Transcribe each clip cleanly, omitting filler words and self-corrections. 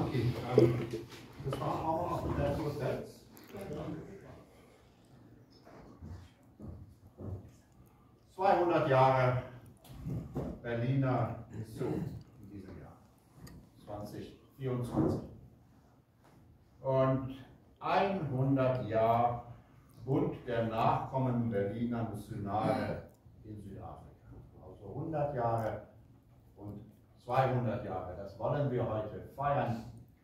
Okay, das war auch noch der Prozess. 200 Jahre Berliner Mission in diesem Jahr, 2024. Und 100 Jahre Bund der Nachkommen Berliner Missionare in Südafrika. Also 100 Jahre und 200 Jahre, das wollen wir heute feiern.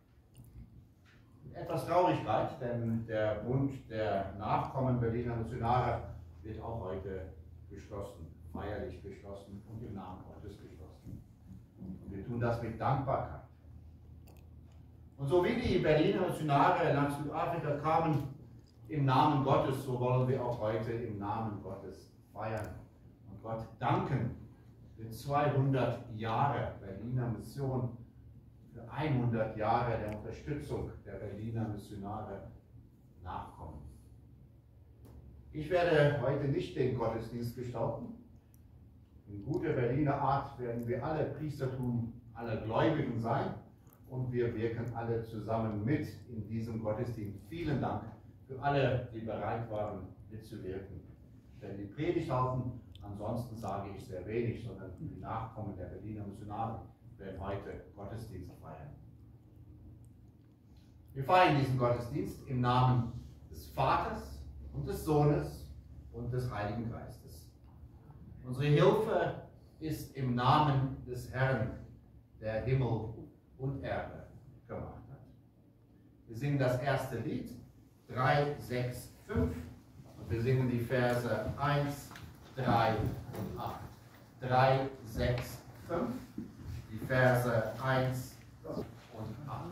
Etwas Traurigkeit, denn der Bund der Nachkommen Berliner Missionare wird auch heute geschlossen, feierlich geschlossen und im Namen Gottes geschlossen. Und wir tun das mit Dankbarkeit. Und so wie die Berliner Missionare nach Südafrika kamen im Namen Gottes, so wollen wir auch heute im Namen Gottes feiern und Gott danken für 200 Jahre Berliner Mission, für 100 Jahre der Unterstützung der Berliner Missionare nachkommen. Ich werde heute nicht den Gottesdienst gestalten. In guter Berliner Art werden wir alle Priestertum aller Gläubigen sein und wir wirken alle zusammen mit in diesem Gottesdienst. Vielen Dank für alle, die bereit waren, mitzuwirken. Ich werde die Predigt halten, ansonsten sage ich sehr wenig, sondern die Nachkommen der Berliner Missionare werden heute Gottesdienst feiern. Wir feiern diesen Gottesdienst im Namen des Vaters und des Sohnes und des Heiligen Geistes. Unsere Hilfe ist im Namen des Herrn, der Himmel und Erde gemacht hat. Wir singen das erste Lied, 3, 6, 5, und wir singen die Verse 1, 3 und 8. 3, 6, 5, die Verse 1 und 8.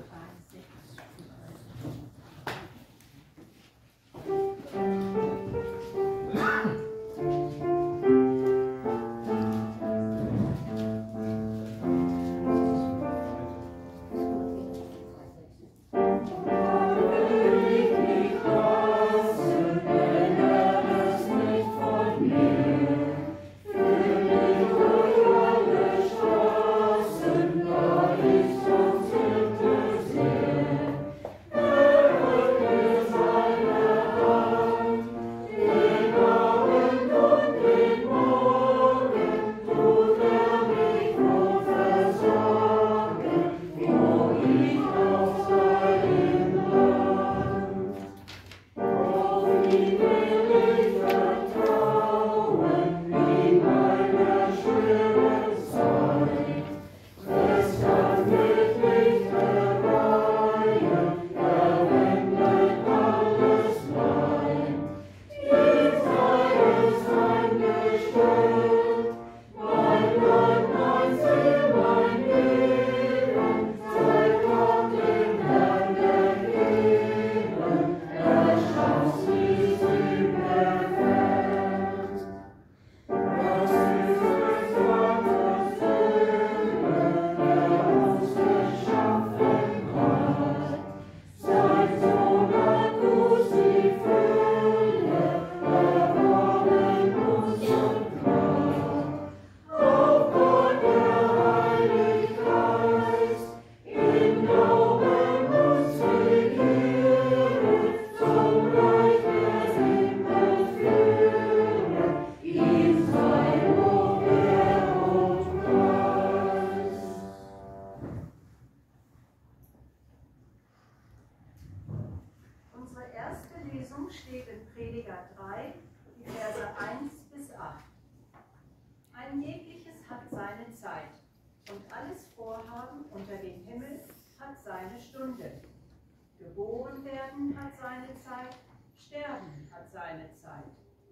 Geboren werden hat seine Zeit, Sterben hat seine Zeit,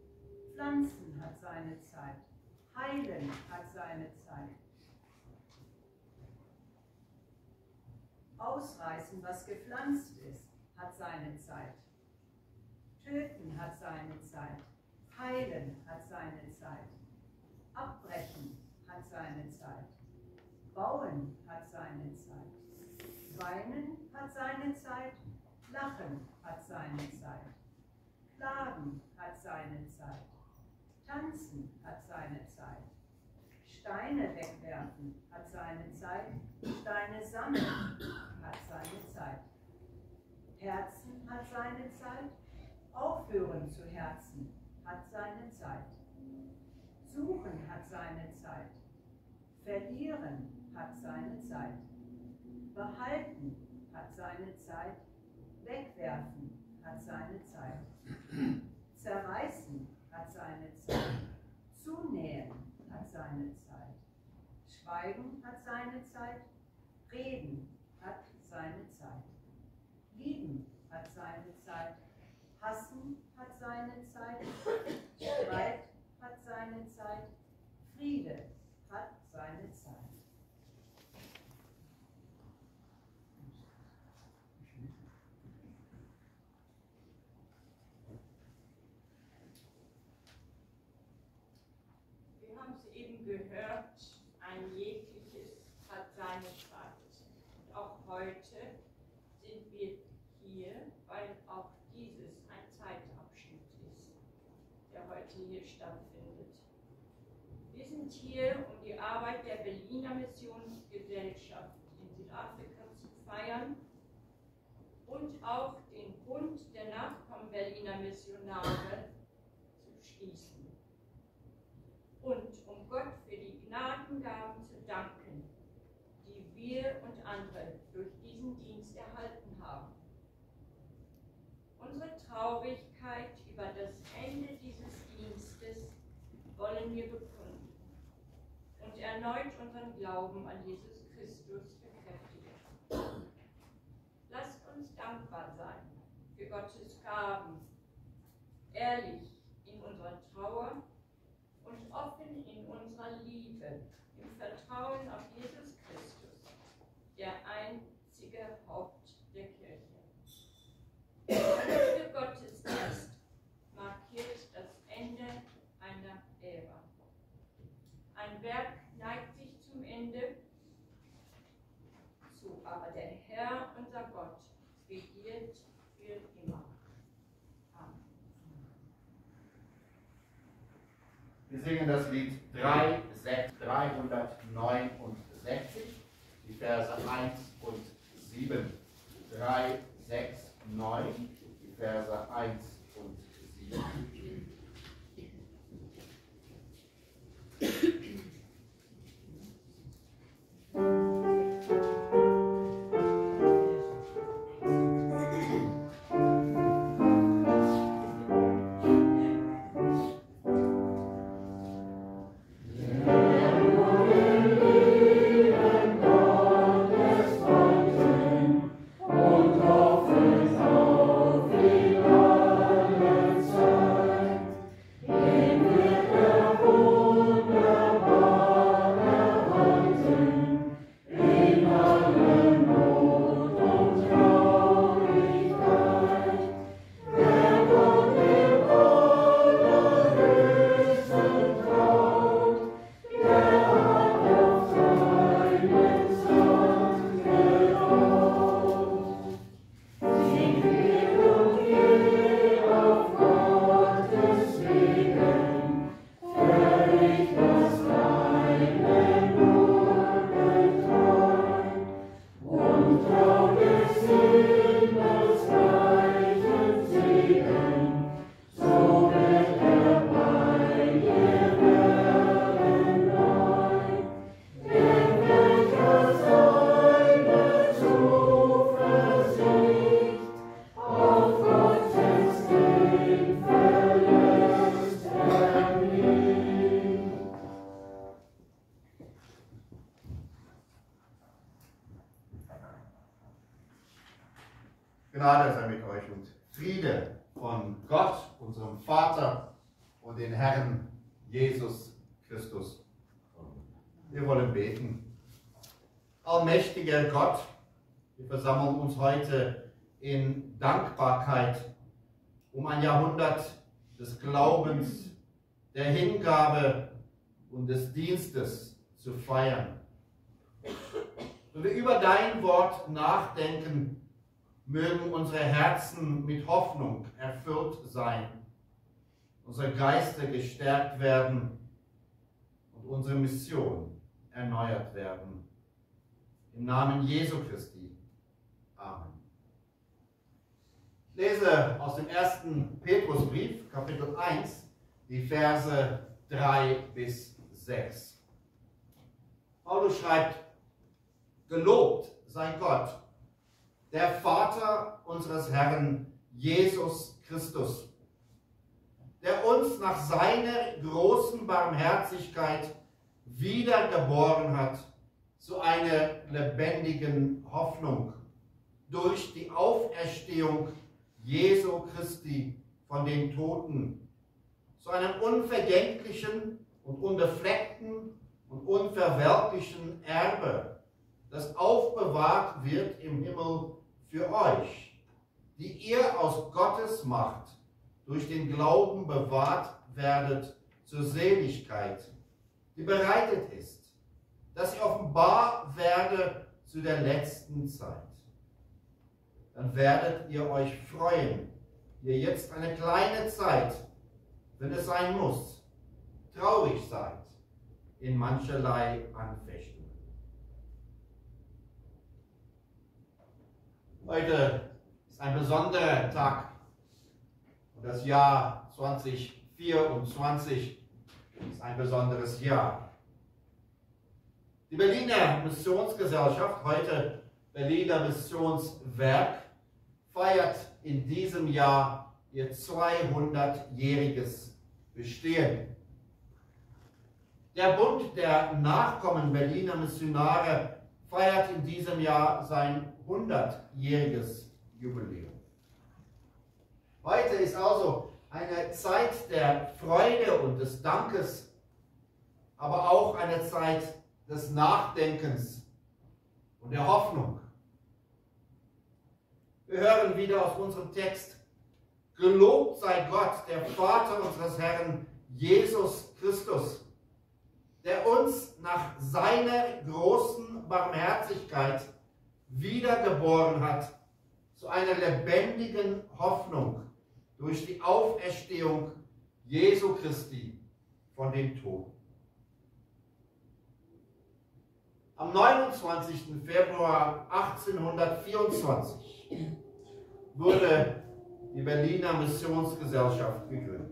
Pflanzen hat seine Zeit, Heilen hat seine Zeit, Ausreißen, was gepflanzt ist, hat seine Zeit, Töten hat seine Zeit, Heilen hat seine Zeit, Abbrechen hat seine Zeit, Bauen hat seine Zeit, Weinen hat seine Zeit, Lachen hat seine Zeit, Klagen hat seine Zeit, Tanzen hat seine Zeit, Steine wegwerfen hat seine Zeit, Steine sammeln hat seine Herzen hat seine Zeit, aufhören zu herzen hat seine Zeit. Suchen hat seine Zeit, verlieren hat seine Zeit, behalten hat seine Zeit, wegwerfen hat seine Zeit, zerreißen hat seine Zeit, zunähen hat seine Zeit, schweigen hat seine Zeit, reden hat seine Zeit, lieben hat seine Zeit, hassen hat seine Zeit, Streit hat seine Zeit, Friede hat seine Zeit. Wir haben es eben gehört, ein jegliches hat seine Zeit. Und auch heute sind wir hier, weil auch dieses ein Zeitabschnitt ist, der heute hier stattfindet. Wir sind hier, um die Arbeit der Berliner Missionsgesellschaft in Südafrika zu feiern und auch den Bund der Nachkommen Berliner Missionare zu schließen. Und um Gott für die Gnadengaben zu danken, die wir und andere durch diesen Dienst erhalten haben. Unsere Traurigkeit über das Ende dieses Dienstes wollen wir bekunden und erneut unseren Glauben an Jesus Christus bekräftigen. Lasst uns dankbar sein für Gottes Gaben, ehrlich in unserer Trauer und offen in unserer Liebe, im Vertrauen auf Jesus Christus, der einzige Haupt der Kirche. Der Gottesdienst markiert das Ende einer Ära. Ein Werk neigt sich zum Ende zu, aber der Herr, unser Gott, regiert für immer. Amen. Wir singen das Lied 369, die Verse 1 und 7. 369, die Verse 1 und 7. Gnade sei mit euch und Friede von Gott, unserem Vater und den Herrn Jesus Christus. Wir wollen beten. Allmächtiger Gott, wir versammeln uns heute in Dankbarkeit, um ein Jahrhundert des Glaubens, der Hingabe und des Dienstes zu feiern. Wenn wir über dein Wort nachdenken, mögen unsere Herzen mit Hoffnung erfüllt sein, unsere Geister gestärkt werden und unsere Mission erneuert werden. Im Namen Jesu Christi. Amen. Ich lese aus dem 1. Petrusbrief, Kapitel 1, die Verse 3 bis 6. Paulus schreibt: Gelobt sei Gott, der Vater unseres Herrn Jesus Christus, der uns nach seiner großen Barmherzigkeit wiedergeboren hat zu einer lebendigen Hoffnung durch die Auferstehung Jesu Christi von den Toten, zu einem unvergänglichen und unbefleckten und unverwerflichen Erbe, das aufbewahrt wird im Himmel für euch, die ihr aus Gottes Macht durch den Glauben bewahrt werdet zur Seligkeit, die bereitet ist, dass sie offenbar werde zu der letzten Zeit. Dann werdet ihr euch freuen, ihr jetzt eine kleine Zeit, wenn es sein muss, traurig seid in mancherlei Anfechtungen. Heute ist ein besonderer Tag und das Jahr 2024 ist ein besonderes Jahr. Die Berliner Missionsgesellschaft, heute Berliner Missionswerk, feiert in diesem Jahr ihr 200-jähriges Bestehen. Der Bund der Nachkommen Berliner Missionare feiert in diesem Jahr sein 100-jähriges Jubiläum. Heute ist also eine Zeit der Freude und des Dankes, aber auch eine Zeit des Nachdenkens und der Hoffnung. Wir hören wieder aus unserem Text: Gelobt sei Gott, der Vater unseres Herrn Jesus Christus, der uns nach seiner großen Barmherzigkeit wiedergeboren hat zu einer lebendigen Hoffnung durch die Auferstehung Jesu Christi von den Toten. Am 29. Februar 1824 wurde die Berliner Missionsgesellschaft gegründet.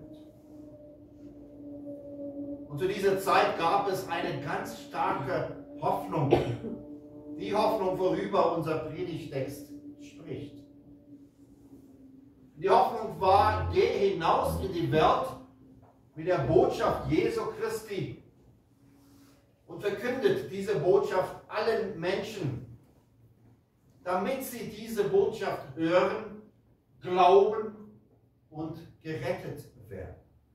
Und zu dieser Zeit gab es eine ganz starke Hoffnung, die Hoffnung, worüber unser Predigtext spricht. Die Hoffnung war: Geh hinaus in die Welt mit der Botschaft Jesu Christi und verkündet diese Botschaft allen Menschen, damit sie diese Botschaft hören, glauben und gerettet werden.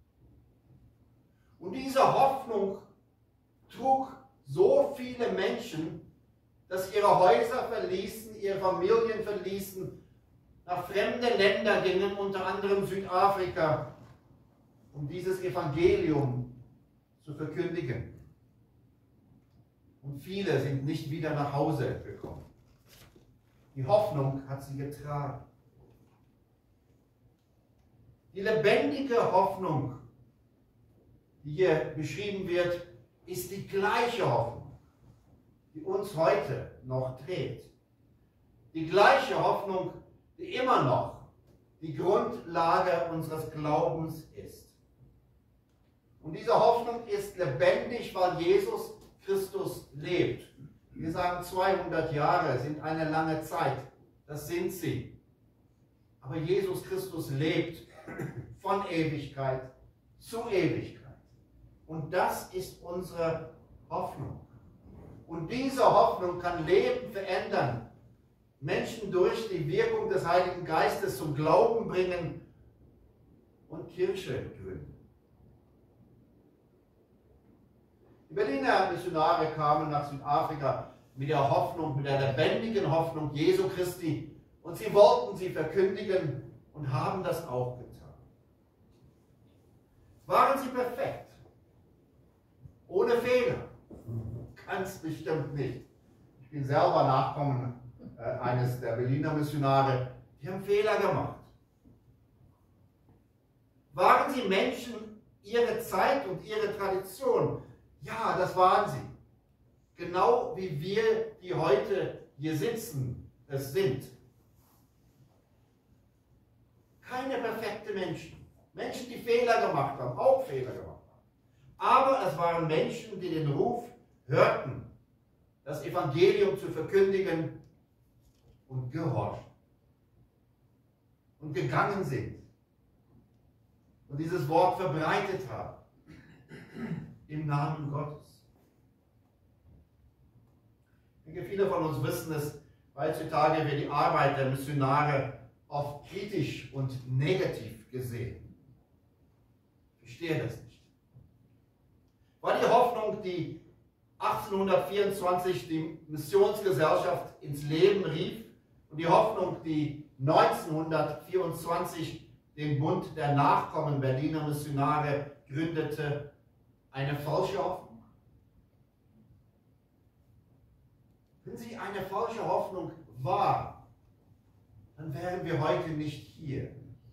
Und diese Hoffnung trug so viele Menschen, dass ihre Häuser verließen, ihre Familien verließen, nach fremde Länder gingen, unter anderem Südafrika, um dieses Evangelium zu verkündigen. Und viele sind nicht wieder nach Hause gekommen. Die Hoffnung hat sie getragen. Die lebendige Hoffnung, die hier beschrieben wird, ist die gleiche Hoffnung, die uns heute noch trägt. Die gleiche Hoffnung, die immer noch die Grundlage unseres Glaubens ist. Und diese Hoffnung ist lebendig, weil Jesus Christus lebt. Wir sagen, 200 Jahre sind eine lange Zeit. Das sind sie. Aber Jesus Christus lebt von Ewigkeit zu Ewigkeit. Und das ist unsere Hoffnung. Und diese Hoffnung kann Leben verändern, Menschen durch die Wirkung des Heiligen Geistes zum Glauben bringen und Kirche gründen. Die Berliner Missionare kamen nach Südafrika mit der Hoffnung, mit der lebendigen Hoffnung Jesu Christi, und sie wollten sie verkündigen und haben das auch getan. Waren sie perfekt? Ohne Fehler? Ganz bestimmt nicht. Ich bin selber Nachkommen eines der Berliner Missionare. Die haben Fehler gemacht. Waren sie Menschen ihrer Zeit und ihrer Tradition? Ja, das waren sie. Genau wie wir, die heute hier sitzen, es sind. Keine perfekten Menschen. Menschen, die Fehler gemacht haben, auch Fehler gemacht haben. Aber es waren Menschen, die den Ruf hörten, das Evangelium zu verkündigen und gehorchten und gegangen sind und dieses Wort verbreitet haben im Namen Gottes. Ich denke, viele von uns wissen es, heutzutage wird die Arbeit der Missionare oft kritisch und negativ gesehen. Ich verstehe das nicht. War die Hoffnung, die 1824 die Missionsgesellschaft ins Leben rief und die Hoffnung, die 1924 den Bund der Nachkommen Berliner Missionare gründete, eine falsche Hoffnung? Wenn sie eine falsche Hoffnung war, dann wären wir heute nicht hier.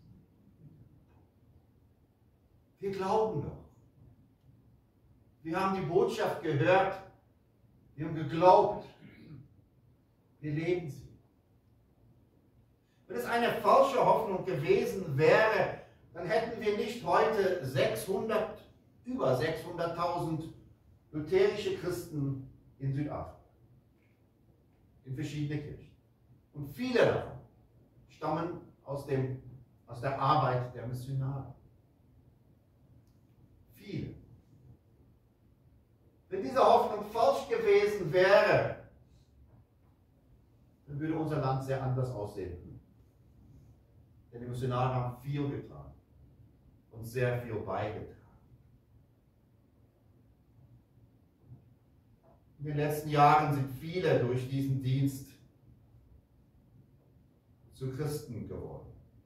Wir glauben doch. Wir haben die Botschaft gehört, wir haben geglaubt, wir leben sie. Wenn es eine falsche Hoffnung gewesen wäre, dann hätten wir nicht heute über 600.000 lutherische Christen in Südafrika, in verschiedenen Kirchen. Und viele davon stammen aus der Arbeit der Missionare. Viele. Wenn diese Hoffnung falsch gewesen wäre, dann würde unser Land sehr anders aussehen. Denn die Missionare haben viel getan und sehr viel beigetragen. In den letzten Jahren sind viele durch diesen Dienst zu Christen geworden.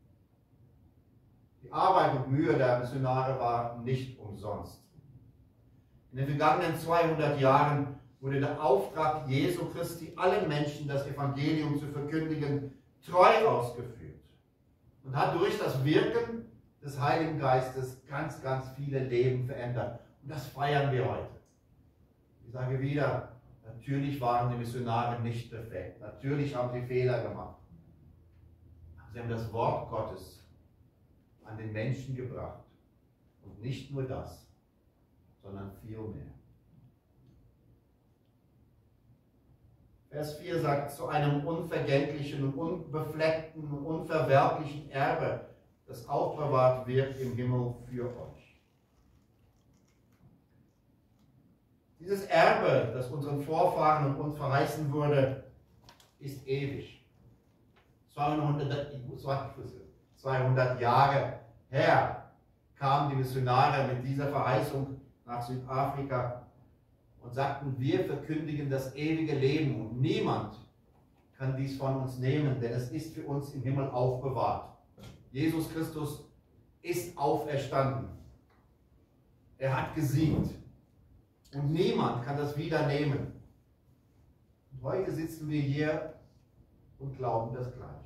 Die Arbeit und Mühe der Missionare war nicht umsonst. In den vergangenen 200 Jahren wurde der Auftrag Jesu Christi, allen Menschen das Evangelium zu verkündigen, treu ausgeführt und hat durch das Wirken des Heiligen Geistes ganz, ganz viele Leben verändert. Und das feiern wir heute. Ich sage wieder, natürlich waren die Missionare nicht perfekt. Natürlich haben sie Fehler gemacht. Aber sie haben das Wort Gottes an den Menschen gebracht. Und nicht nur das, sondern viel mehr. Vers 4 sagt, zu einem unvergänglichen und unbefleckten und unverwerblichen Erbe, das aufbewahrt wird im Himmel für euch. Dieses Erbe, das unseren Vorfahren und uns verheißen wurde, ist ewig. 200 Jahre her kamen die Missionare mit dieser Verheißung nach Südafrika und sagten, wir verkündigen das ewige Leben und niemand kann dies von uns nehmen, denn es ist für uns im Himmel aufbewahrt. Jesus Christus ist auferstanden. Er hat gesiegt. Und niemand kann das wieder nehmen. Und heute sitzen wir hier und glauben das Gleiche.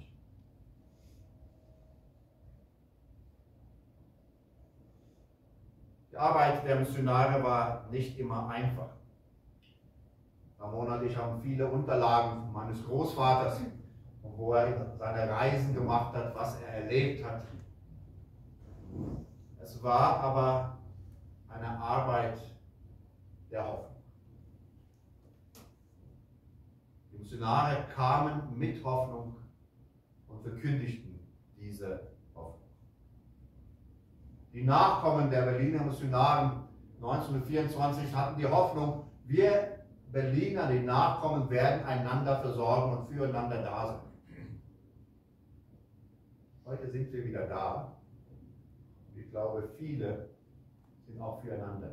Die Arbeit der Missionare war nicht immer einfach. Ramona und ich haben viele Unterlagen meines Großvaters, wo er seine Reisen gemacht hat, was er erlebt hat. Es war aber eine Arbeit der Hoffnung. Die Missionare kamen mit Hoffnung und verkündigten diese Hoffnung. Die Nachkommen der Berliner Missionaren 1924 hatten die Hoffnung, wir Berliner, die Nachkommen, werden einander versorgen und füreinander da sein. Heute sind wir wieder da. Ich glaube, viele sind auch füreinander da.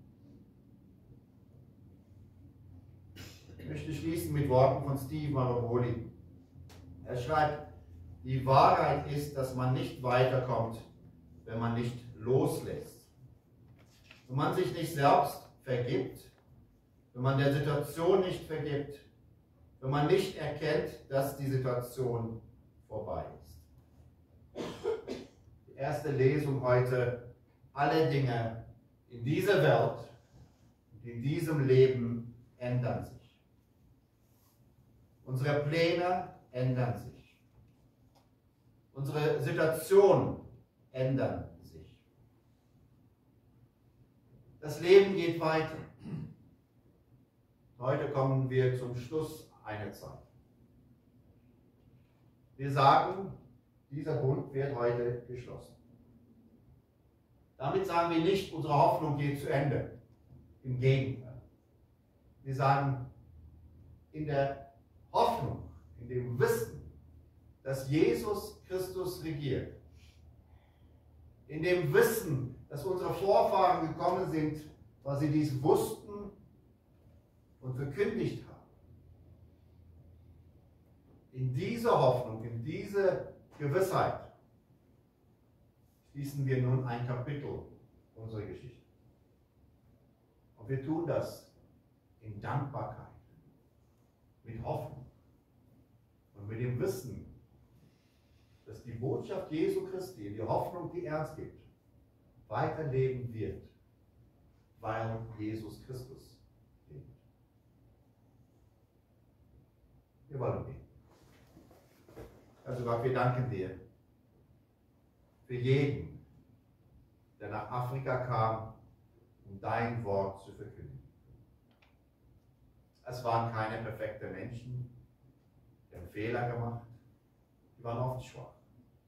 Ich möchte schließen mit Worten von Steve Maraboli. Er schreibt, die Wahrheit ist, dass man nicht weiterkommt, wenn man nicht loslässt. Wenn man sich nicht selbst vergibt, wenn man der Situation nicht vergibt, wenn man nicht erkennt, dass die Situation vorbei ist. Die erste Lesung heute, alle Dinge in dieser Welt und in diesem Leben ändern sich. Unsere Pläne ändern sich. Unsere Situation ändern sich. Das Leben geht weiter. Heute kommen wir zum Schluss einer Zeit. Wir sagen, dieser Bund wird heute geschlossen. Damit sagen wir nicht, unsere Hoffnung geht zu Ende. Im Gegenteil. Wir sagen, in der Hoffnung, in dem Wissen, dass Jesus Christus regiert, in dem Wissen, dass unsere Vorfahren gekommen sind, weil sie dies wussten und verkündigt haben. In diese Hoffnung, in diese Gewissheit schließen wir nun ein Kapitel unserer Geschichte. Und wir tun das in Dankbarkeit, mit Hoffnung und mit dem Wissen, dass die Botschaft Jesu Christi, die Hoffnung, die er uns gibt, weiterleben wird, weil Jesus Christus lebt. Wir wollen beten. Also Gott, wir danken dir für jeden, der nach Afrika kam, um dein Wort zu verkünden. Es waren keine perfekten Menschen, die haben Fehler gemacht, die waren oft schwach.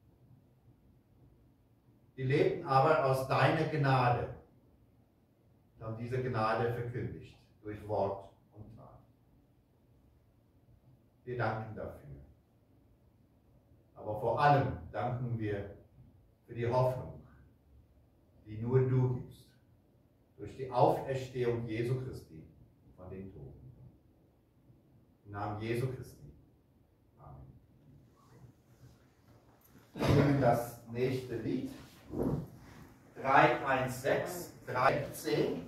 Die lebten aber aus deiner Gnade und haben diese Gnade verkündigt durch Wort und Tat. Wir danken dafür. Aber vor allem danken wir für die Hoffnung, die nur du gibst, durch die Auferstehung Jesu Christi von den Toten. Im Namen Jesu Christi. Amen. Wir singen das nächste Lied. 316, 310,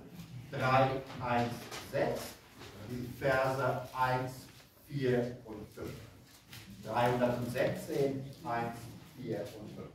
316, die Verse 1, 4 und 5. 316, 1, 4 und 5.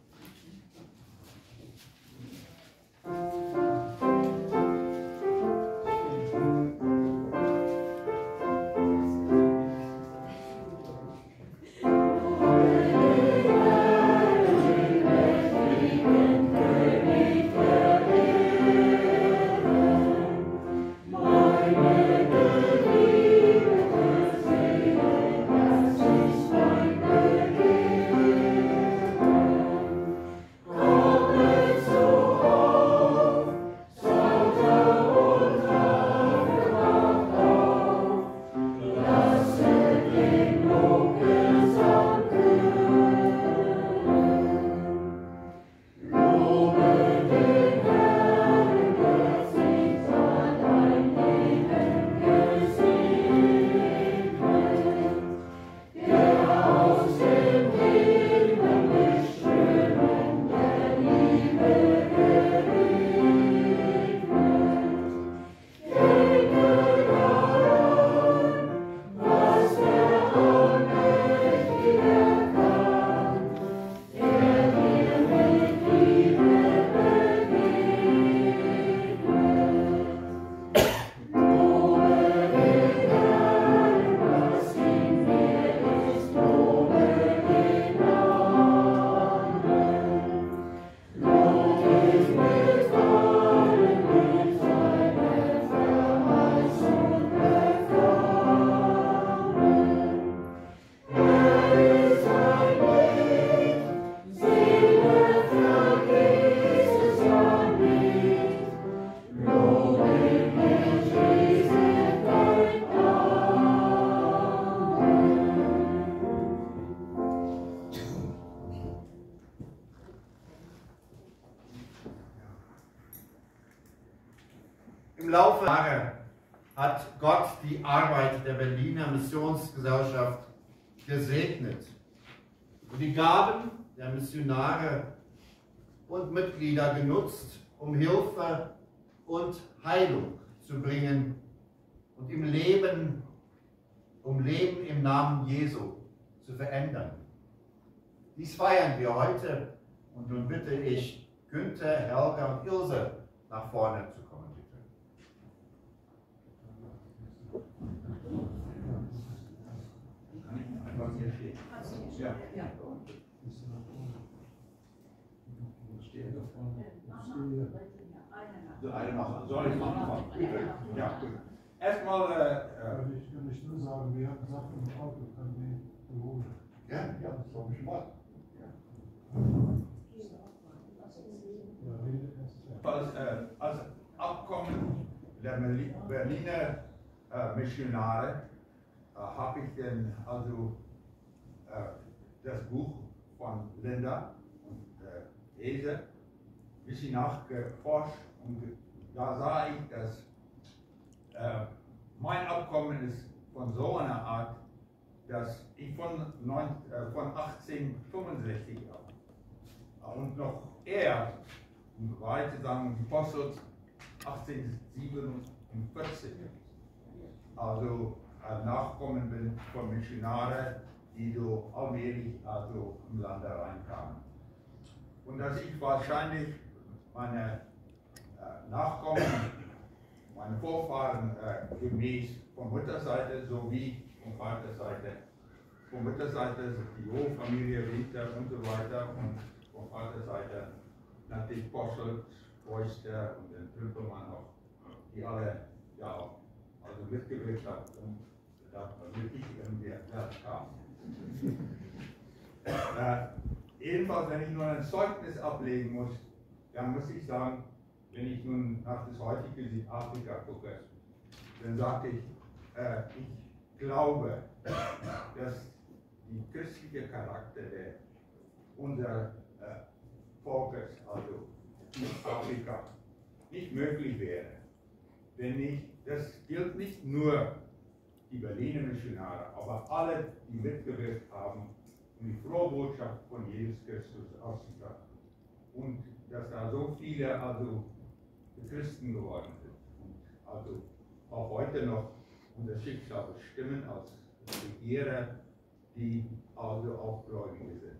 Im Laufe der Jahre hat Gott die Arbeit der Berliner Missionsgesellschaft gesegnet und die Gaben der Missionare und Mitglieder genutzt, um Hilfe und Heilung zu bringen und um Leben im Namen Jesu zu verändern. Dies feiern wir heute und nun bitte ich Günther, Helga und Ilse nach vorne zu kommen, bitte. Kannst du nicht Ja. ja. De eine machen. Soll ich machen? Ja, gut. Erstmal, Kann ich nur sagen, wir haben Sachen im Auto, kann die beholen. Ja, das habe ich gemacht. als Abkommen der Berliner Missionare habe ich dann also das Buch von Linda und Ese ein bisschen nachgeforscht und da sah ich, dass mein Abkommen ist von so einer Art, dass ich von 1865 und noch eher, um weiter zu sagen, die Apostel 1847, also Nachkommen bin von Missionaren, die so allmählich also im Land reinkamen. Und dass ich wahrscheinlich meine Nachkommen, meine Vorfahren gemäß von Mutterseite sowie von Vaterseite. Von Mutterseite ist die Hochfamilie, Winter und so weiter und von Vaterseite natürlich Posselt, Oyster und den Trüppelmann noch, die alle ja, also mitgewirkt haben und damit ich irgendwie kam. Jedenfalls, wenn ich nur ein Zeugnis ablegen muss, dann muss ich sagen, wenn ich nun nach das heutige Südafrika gucke, dann sage ich, ich glaube, dass die christliche Charakter unserer Volkes, also Südafrika, nicht möglich wäre, wenn nicht, das gilt nicht nur die Berliner Missionare, aber alle, die mitgewirkt haben, um die frohe Botschaft von Jesus Christus auszutragen. Und dass da so viele also Christen geworden sind und also auch heute noch unser Schicksal bestimmen als Regierer, die also auch Gläubige sind.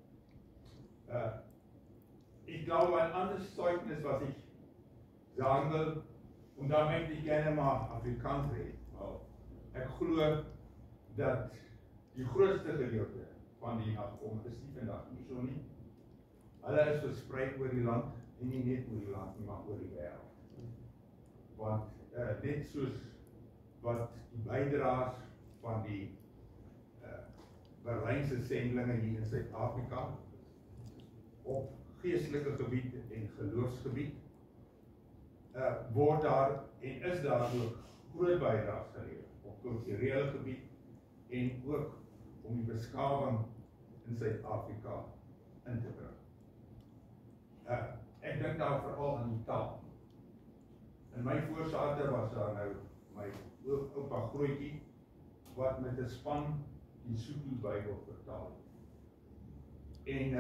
Ich glaube, ein anderes Zeugnis, was ich sagen will, und da möchte ich gerne mal Afrikaans reden. Ich glaube, dass die größte Gedeelte van die Nachkommen is nie vandag nie so nie. Hulle is verspreid oor die land, en nie net oor die land nie, maar oor die wêreld. Want net soos wat die bydraes van die Berlynse sendlinge hier in Suid-Afrika op geestelike gebied en geloofsgebied word daar en is daar ook groot bydraes gelewer op kulturele gebied en ook om die beskawing in Suid-Afrika in te bring. Ek dink daar veral aan die taal. In my voorsater was daar nou my oupa Grootjie wat met 'n span die Sotho Bybel vertaal het. En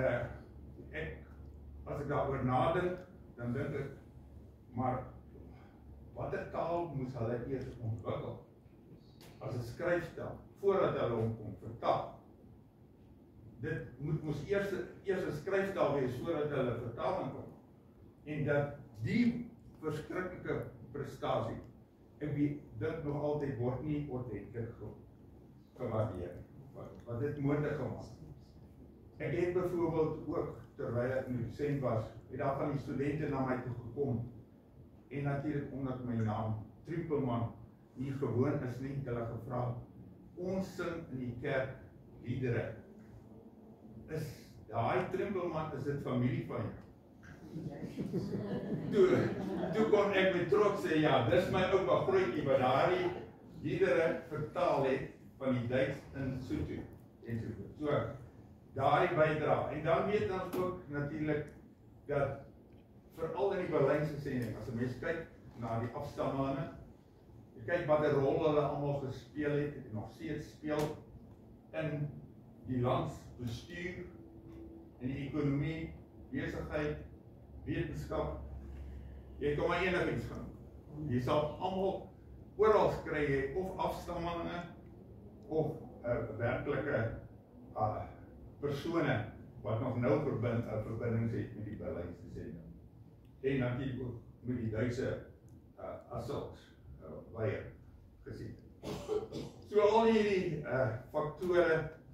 as ek daaroor nadink, dan dink ek, maar watter taal moes hulle eers ontwikkel as 'n skryftaal voordat hulle hom kon vertaal? Dit moes eers 'n skryftaal wees voordat hulle vertaling kon. En dat die verskriklike prestasie, ek dink nog altyd word nie ordentlik gewaardeer wat dit moontlik gemaak. Ek het byvoorbeeld ook terwyl ek in die sent was, het daar van die studente na my toe gekom en natuurlik omdat my naam Trüppelmann nie gewoon is nie, hulle gevra, ons sing in die kerk liedere. Is daai Trüppelmann, is dit familie van jou? Toe kon ek met trots sê, ja, dis my oupa Grootjie wat daai liedere vertaal het van die Duits in Sotho en sovoorts. So, daai bydra. En dan weet ons ook natuurlik dat veral in die Berlynse sending, as 'n mens kyk na die afstammelinge, jy kyk wat 'n rol hulle almal gespeel het en nog steeds speel in die landsbestuur, in die ekonomie, besigheid, wetenskap. Jy kan maar enigiets gaan. Jy sal almal oral kry jy of afstammelinge of werklike persone wat nog nou verbindings het met die Berlynse sending. En natuurlik ook met die Duitse assaults weier gesien. So al hierdie faktore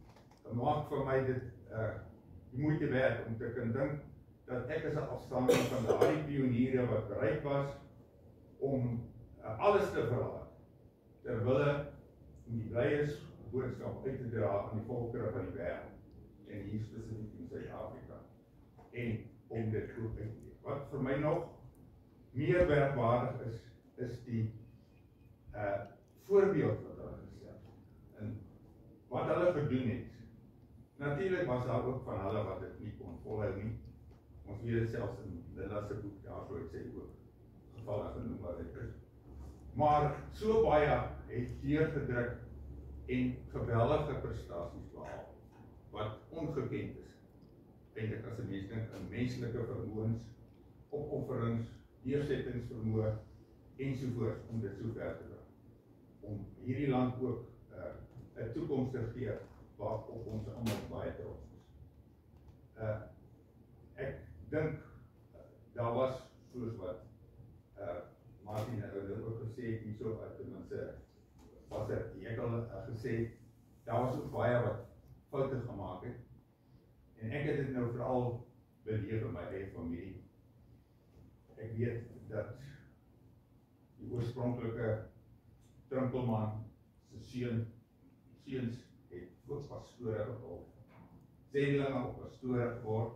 maak vir my dit die moeite werd om te kan dink dat ek as 'n afstammeling van daardie pioniere wat bereid was om alles te verlaat ter wille om die blye boodskap uit te dra aan die volkere van die wêreld en hier spesifiek in Suid-Afrika en om dit goed uit te leef. Wat vir my nog meer werkwaardig is die voorbeeld wat hulle gestel en wat hulle gedoen het. Natuurlik was daar ook van hulle wat dit nie kon volhou nie. Ons weet dit selfs in Linda se boek daarso het sy ook gevalle genoem wat dit is. Maar so baie het deurgedruk en geweldige prestasies behaal wat ongekend is. Eintlik as 'n mens dink aan menslike vermoëns, opofferings, deursettingsvermoë ensovoorts om dit so ver te bring. Om hierdie land ook 'n toekoms te gee waarop ons almal baie trots is. Ek dink daar was soos wat Martin ook gesê het hierso uit tenminste was dit ek al gesê daar was ook baie wat foute gemaak het en ek het dit nou veral beleef in my eie familie. Ek weet dat die oorspronklike Trimpelman se seuns het ook pastore geword. Sendelinge of pastore geword.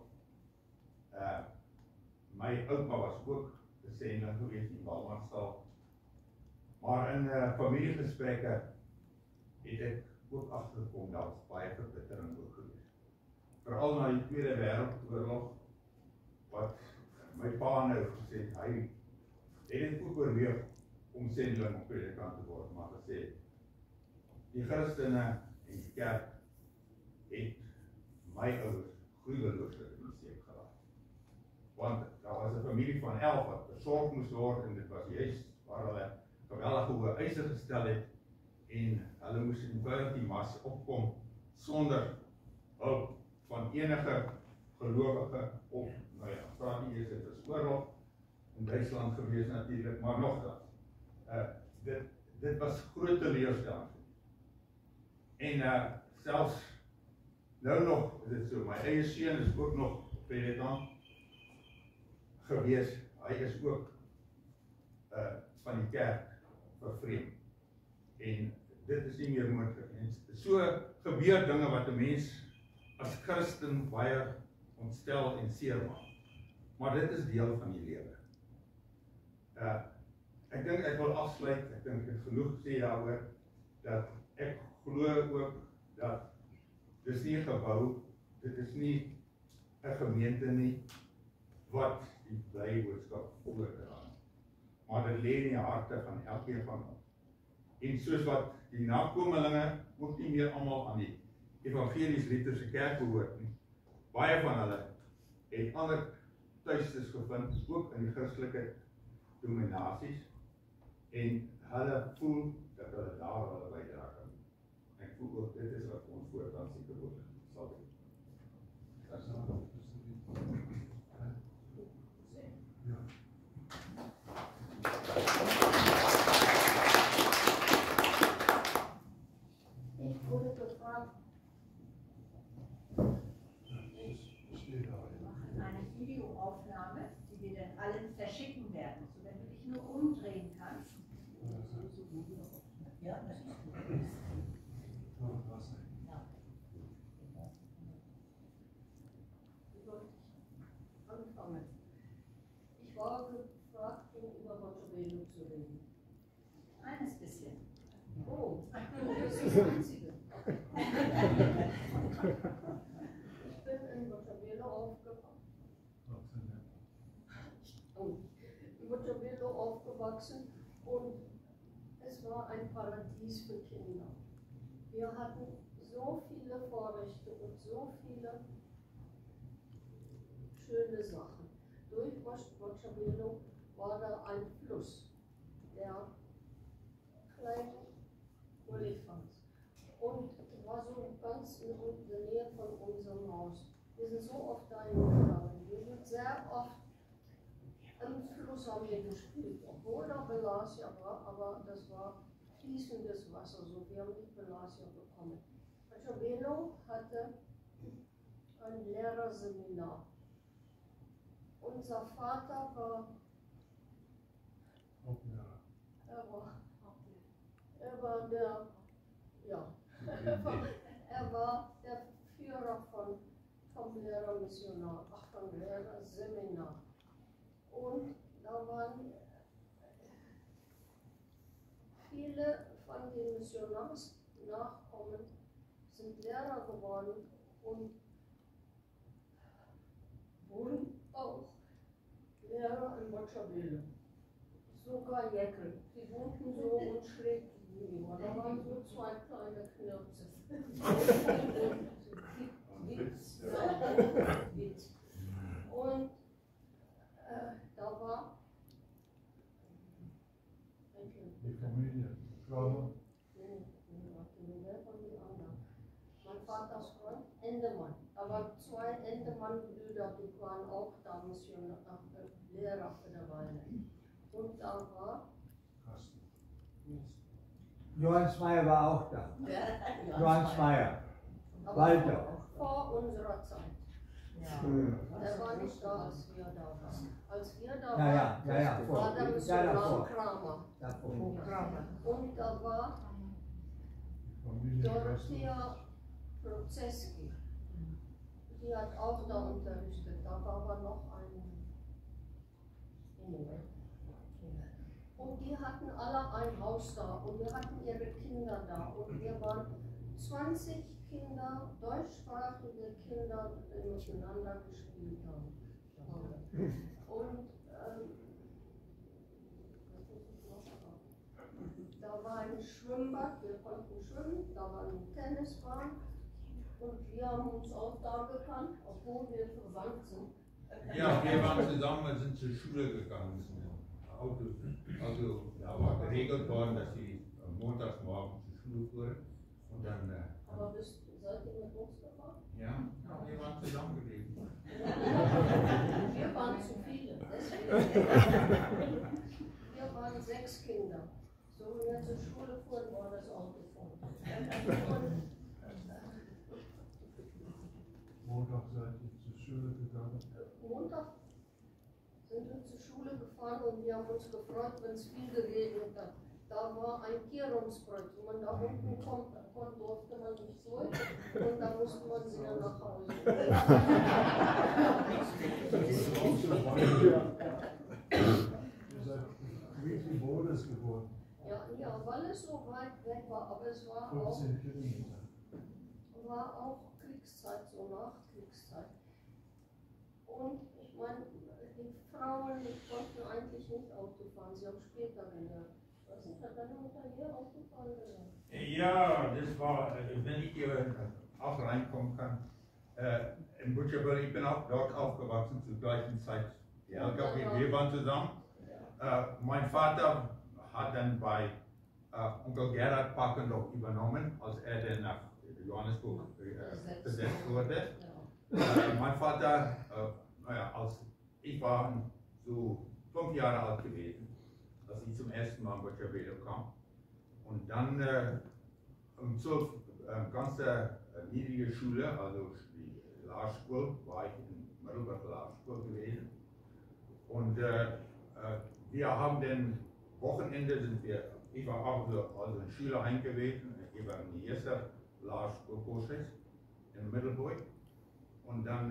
My oupa was ook 'n sendeling gewees in Walmansdal. Maar in familiegesprekke het ek ook agtergekom daar was baie verbittering ook gewees. Veral na die Tweede Wêreldoorlog wat my pa nou gesê het, hy het dit ook oorweeg om sendeling of predikant te word, maar gesê die Christene en die kerk het my ouers gruwelooslik in die steek gelaat. Want daar was 'n familie van 11 wat versorg moes word en dit was juist waar hulle geweldige hoë eise gestel het en hulle moes eenvoudig die mas opkom sonder hulp van enige gelowige of nou ja, praat nie eers dit is oorlog in Duitsland gewees natuurlik, maar nogtans dit was groot teleurstelling. En selfs nou nog is dit so, my eie seun is ook nog predikant gewees, hy is ook van die kerk vervreem en dit is nie meer moontlik. En so gebeur dinge wat 'n mens as Christen baie ontstel en seermaak. Maar dit is deel van die lewe. Ek dink ek wil afsluit, ek dink ek het genoeg gesê daaroor, dat ek glo ook dat dis nie 'n gebou, dit is nie 'n gemeente nie wat die blye boodskap voordra, maar dit lê in die harte van elkeen van ons. En soos wat die nakomelinge ook nie meer almal aan die Evangelies-Lutherse kerk behoort nie, baie van hulle het ander tuistes gevind, ook in die Christelike dominasies, en hulle voel dat hulle daar hulle bydra kan. Ek voel ook dit is wat ons voortaan seker word sal doen. Ich wurde gefragt, wir machen eine Videoaufnahme, die wir dann allen verschicken werden, so wenn du dich nur umdrehen kannst. Ja, das ist gut. Ja. Wie soll ich anfangen? Ich war gefragt, über Boccabello zu reden. Eines bisschen. Oh, das ist das Einzige. Ich bin in Boccabello aufgewachsen und es war ein Paradies für Kinder. Wir hatten so viele Vorrechte und so viele schöne Sachen. Durch Boccabello war da ein Fluss, der kleine Olifant. Und war so ganz in der Nähe von unserem Haus. Wir sind so oft dahin gegangen. Wir sind sehr oft im Fluss haben wir gespielt, obwohl da Belasia war, aber das war fließendes Wasser, so wir haben nicht Belasia bekommen. Boccabello hatte ein Lehrerseminar. Unser Vater war, Hauptlehrer. er war der, ja, er war der Führer vom Lehrermissionar, vom Lehrerseminar. Und da waren viele von den Missionarsnachkommen sind Lehrer geworden und wurden auch Lehrer in Boccabello. Sogar Jäckel. Die wohnten so und schräg gegenüber. Da waren so zwei kleine Knirpse. Witz. Witz. Und da war Die Familie. Frau. wer von den anderen? Mein Vaters Freund, Endemann. Da waren zwei Endemann-Brüder, die waren auch da Lehrer für eine Weile. Und da war Johannes Meyer war auch da. Johannes Meyer. aber Walter. vor unserer Zeit. Der war nicht da, als wir da waren. Als wir da waren, war der Missionar Kramer. Und da war Familie. Dorothea Prozeski. Die hat auch da unterrichtet. Da war aber noch ein Inge. Und die hatten alle ein Haus da und wir hatten ihre Kinder da. Und wir waren 20 Kinder, deutschsprachige Kinder, die miteinander gespielt haben. Und da war ein Schwimmbad, wir konnten schwimmen, da war eine Tennisbahn und wir haben uns auch da gekannt, obwohl wir verwandt sind. Ja, wir waren zusammen und sind zur Schule gegangen. Also da war geregelt worden, dass sie montags morgens zur Schule fuhren. Und dann. Aber seid ihr mit uns gefahren? Ja, wir waren zusammen gewesen. Wir waren zu viele. Deswegen. Wir waren 6 Kinder. So wie wir zur Schule fuhren, war das Auto voll. Montag seid ihr zur Schule gegangen. Montag sind wir zur Schule gefahren und wir haben uns gefreut, wenn es viel geregnet hat. Da war ein Kehrungskreuz. Wenn man da unten kommt, durfte man nicht durch und da musste man wieder nach Hause. Ihr seid wie Bodes geworden. Ja, weil es so weit weg war, aber es war auch, 15 Kilometer. war auch Kriegszeit, so Nachkriegszeit. Und ich meine, die Frauen konnten eigentlich nicht Auto fahren, sie haben später gelernt. Was ist, hat deine Mutter hier Autofahren gelernt? Ja, das war, wenn ich hier auch reinkommen kann. In Boccabello, ich bin auch dort aufgewachsen zur gleichen Zeit. Die LKW, wir waren zusammen. Mein Vater hat dann bei Onkel Gerhard Parkendorf übernommen, als er dann nach Johannesburg besetzt wurde. Mein Vater, als ich war so 5 Jahre alt gewesen, als ich zum ersten Mal in Boccabello kam. Und dann um 12 ganz niedrige Schule, also die Laarschule, war ich in Middelburg Laarschule gewesen. Und wir haben dann Wochenende ich war auch also ein Schülerheim gewesen, ich war in der ersten Laarschule in Middelburg. Und dann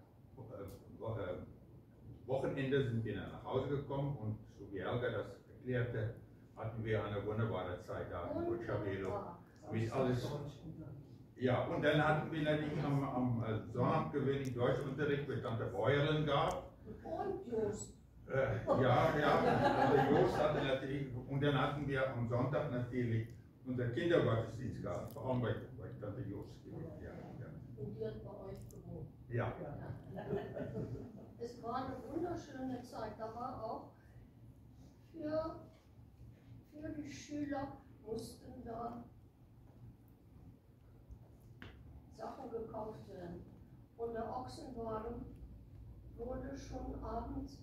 Wochenende sind wir dann nach Hause gekommen und so wie Helga das erklärte, hatten wir eine wunderbare Zeit da in Boccabello. Mit alles. Ja, und dann hatten wir natürlich am Sonnabend gewöhnlich Deutschunterricht mit Tante Bäuerin gehabt. Und Jost. Tante Jost hatte natürlich, und dann hatten wir am Sonntag natürlich unser Kindergottesdienst gehabt, vor allem bei Tante Jost. Und die hat bei euch gewohnt. Ja. Es war eine wunderschöne Zeit. Da war auch für die Schüler mussten da Sachen gekauft werden. Und der Ochsenwagen wurde schon abends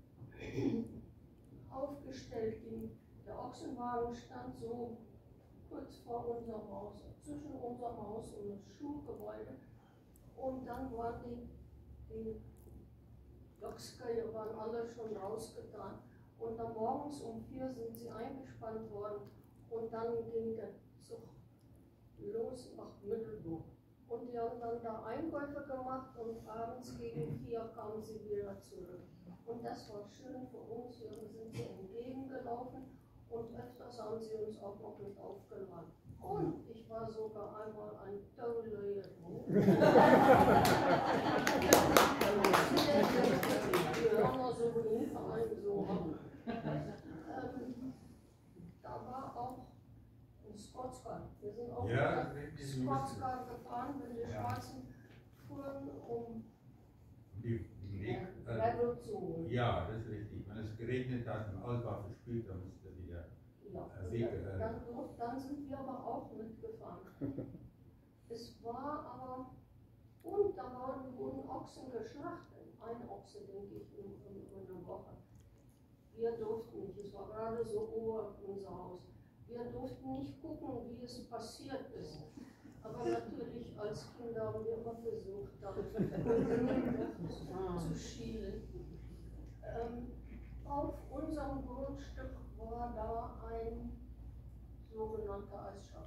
aufgestellt. Der Ochsenwagen stand so kurz vor unserem Haus, zwischen unserem Haus und das Schulgebäude. Und dann waren die Lokskaya waren alle schon rausgetan. Und dann morgens um 4 sind sie eingespannt worden. Und dann ging der Zug los nach Middelburg. Und die haben dann da Einkäufe gemacht und abends gegen 4 kamen sie wieder zurück. Und das war schön für uns. Wir sind sie entgegengelaufen und öfters haben sie uns auch noch mit aufgeladen. Und ich war sogar einmal ein Tollöje. Wir haben mal so einen Verein so. Da war auch ein Sportscar. Wir sind auch mit Sportscar gefahren, wenn die Schwarzen fuhren, um Rebel zu holen. Ja, das ist richtig. Wenn es geregnet hat und alles war verspült, dann musste wieder dann sind wir aber auch mitgefahren. Es war aber, und da wurden Ochsen geschlachtet. Ein Ochse, denke ich, in einer Woche. Wir durften nicht, es war gerade so unser Haus. Wir durften nicht gucken, wie es passiert ist. Aber natürlich als Kinder haben wir immer versucht, da zu schielen. Auf unserem Grundstück war da ein sogenannter Eisschrank.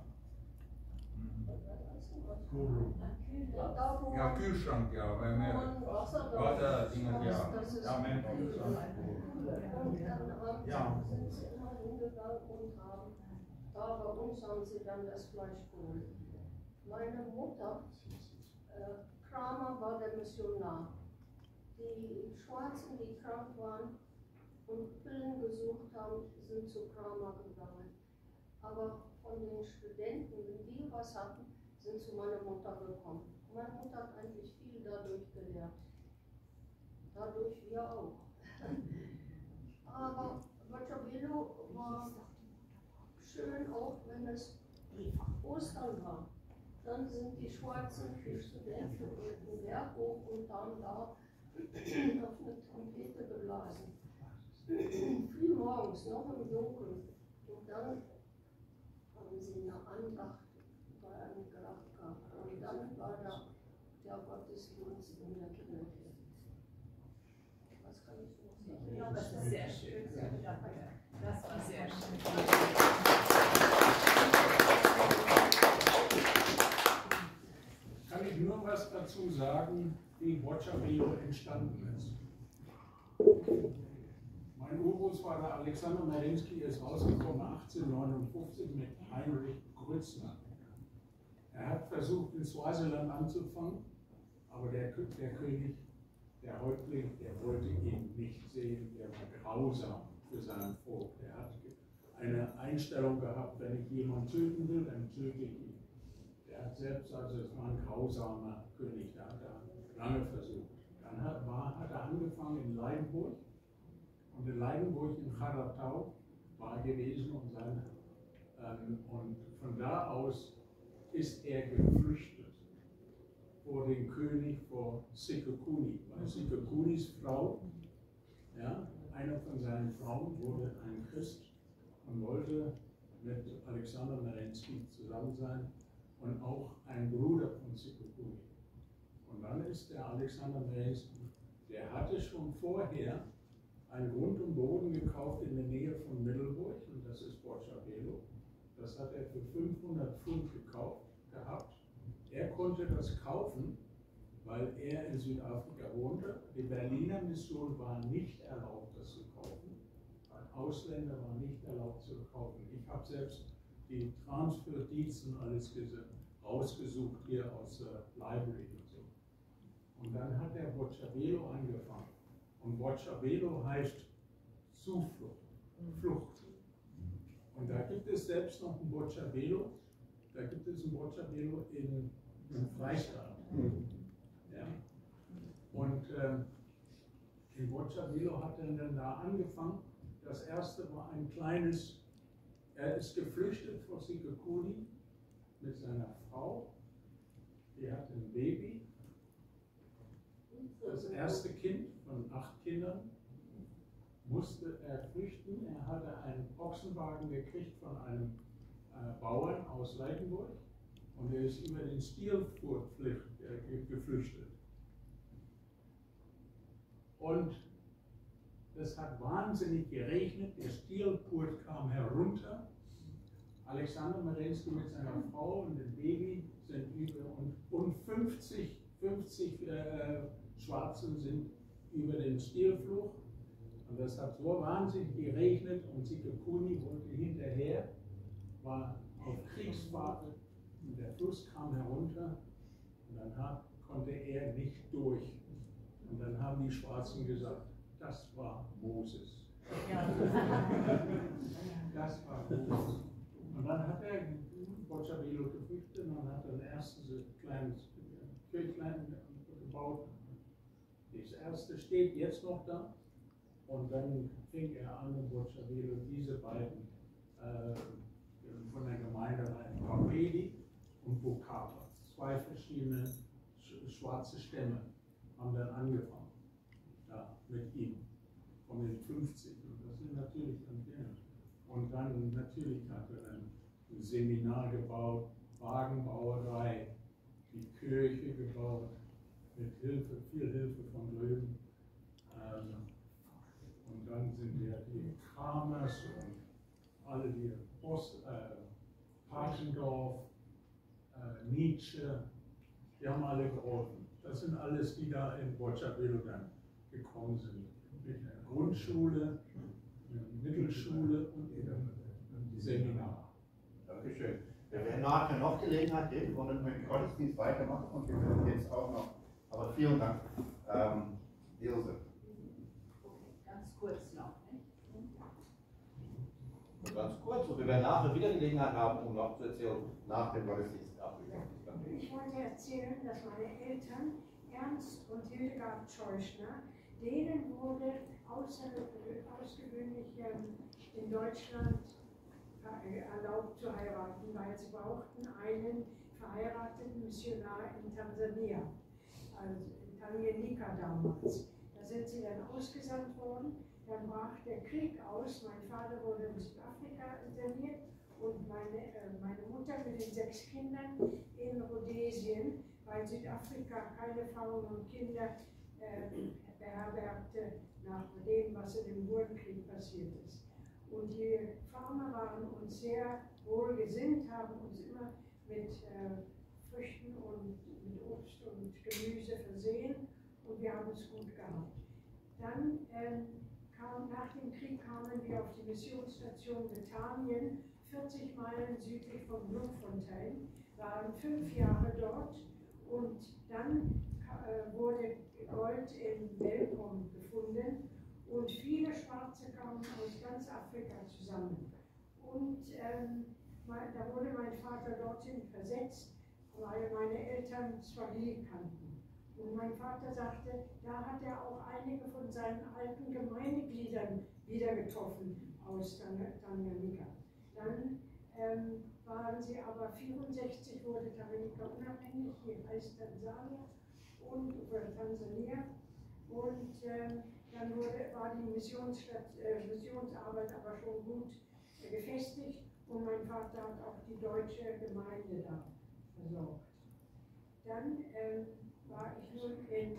Ja, Kühlschrank, ja, weil wir Wasser, Dinge, ja. Ja, mein Kühlschrank. Und dann sind sie immer hingegangen und haben, da bei uns haben sie dann das Fleisch geholt. Meine Mutter, Kramer war der Missionar. Die Schwarzen, die krank waren und Pillen gesucht haben, sind zu Kramer gegangen. Aber von den Studenten, wenn die was hatten, sind zu meiner Mutter gekommen. Meine Mutter hat eigentlich viel dadurch gelernt. Dadurch wir auch. Aber Bocciabello war schön, auch wenn es Ostern war. Dann sind die Schwarzen, die Studenten den Berg hoch und haben da auf eine Trompete geblasen. Früh morgens, noch im Dunkeln. Und dann haben sie eine Andacht bei einem Grab gehabt. Und dann war da der Gottesdienst in der Kirche. Was kann ich noch sagen? Ja, das ist sehr schön. Das war sehr schön. Kann ich nur was dazu sagen, wie Bocciabello entstanden ist. Mein Urgroßvater Alexander Merensky ist rausgekommen 1859 mit Heinrich Grützner. Er hat versucht, in Swaziland anzufangen, aber der König, der Häuptling, der wollte ihn nicht sehen, der war grausam für sein Volk. Er hat eine Einstellung gehabt, wenn ich jemanden töten will, dann töte ich ihn. Er hat selbst, also es war ein grausamer König, der hat er lange versucht. Dann hat er angefangen in Leidenburg. Und in Leidenburg in Charatau war er gewesen und von da aus ist er geflüchtet vor dem König, vor Sekekuni. Weil Sekekunis Frau, ja, einer von seinen Frauen wurde ein Christ und wollte mit Alexander Merensky zusammen sein und auch ein Bruder von Sekekuni. Und dann ist der Alexander Merensky, der hatte schon vorher einen Grund und Boden gekauft in der Nähe von Middelburg, und das ist Bocciabello. Das hat er für 500 Pfund gekauft gehabt. Er konnte das kaufen, weil er in Südafrika wohnte. Die Berliner Mission war nicht erlaubt, das zu kaufen. Ausländer waren nicht erlaubt zu kaufen. Ich habe selbst die Transferdiensten alles rausgesucht hier aus der Library und so. Und dann hat der Bocciabello angefangen. Und Bocciabello heißt Zuflucht, Flucht. Und da gibt es selbst noch ein Bocciabello, im Freistaat. Ja. Und in Bocciabello hat er dann da angefangen. Das erste war ein kleines, er ist geflüchtet vor Sekekuni mit seiner Frau. Die hat ein Baby. Das erste Kind von 8 Kindern musste er flüchten. Er hatte einen Ochsenwagen gekriegt von einem Bauern aus Leitenburg und er ist über den Stilfurt geflüchtet. Und es hat wahnsinnig geregnet, der Stilfurt kam herunter. Alexander Merensky mit seiner Frau und dem Baby sind über und 50 Schwarze sind über den Stilfluch. Und das hat so wahnsinnig geregnet und Sikakuni wollte hinterher, war auf Kriegsfahrt und der Fluss kam herunter und dann konnte er nicht durch. Und dann haben die Schwarzen gesagt, das war Moses. Das war Moses. Und dann hat er Boccabello geflüchtet und hat ein erstes kleines Kirchlein gebaut. Das erste steht jetzt noch da. Und dann fing er an, Boccabello diese beiden von der Gemeinde rein, Papedi und Bocapa, zwei verschiedene schwarze Stämme, haben dann angefangen mit ihm von den 50. Und das sind natürlich dann viele. Und dann natürlich hat er ein Seminar gebaut, Wagenbauerei, die Kirche gebaut, mit viel Hilfe von drüben. Und dann sind ja die Kramers und alle die Pachendorf, Nietzsche, die haben alle geholfen. Das sind alles, die da in Boccabello dann gekommen sind. Mit der Grundschule, Mittelschule und Seminar. Dankeschön. Wir werden nachher noch Gelegenheit geben und mit dem Gottesdienst weitermachen und wir werden jetzt auch noch, aber vielen Dank, Ilse. Ganz kurz noch. Ganz kurz, und wir werden nachher wieder Gelegenheit haben, um noch zu erzählen, nach dem Gottesdienst. Ich wollte erzählen, dass meine Eltern, Ernst und Hildegard Scheuschner, denen wurde außergewöhnlich in Deutschland erlaubt zu heiraten, weil sie brauchten einen verheirateten Missionar in Tansania, also in Tanganyika damals. Da sind sie dann ausgesandt worden, dann brach der Krieg aus, mein Vater wurde in Südafrika interniert und meine Mutter mit den 6 Kindern in Rhodesien, weil Südafrika keine Frauen und Kinder beherbergte nach dem, was in dem Burgenkrieg passiert ist. Und die Farmer waren uns sehr wohlgesinnt, haben uns immer mit Früchten und mit Obst und Gemüse versehen und wir haben es gut gehabt. Dann nach dem Krieg kamen wir auf die Missionsstation Bethanien, 40 Meilen südlich von Bloemfontein, waren 5 Jahre dort und dann wurde Gold in Welkom gefunden und viele Schwarze kamen aus ganz Afrika zusammen. Und da wurde mein Vater dorthin versetzt, weil meine Eltern Swahili kannten. Und mein Vater sagte, da hat er auch einige von seinen alten Gemeindegliedern wieder getroffen aus Tanganyika. Dann waren sie aber 64, wurde Tanganyika unabhängig, hier heißt Tansania oder Tansania. Und dann war die Missionsarbeit aber schon gut gefestigt und mein Vater hat auch die deutsche Gemeinde da versorgt. Dann war ich nun im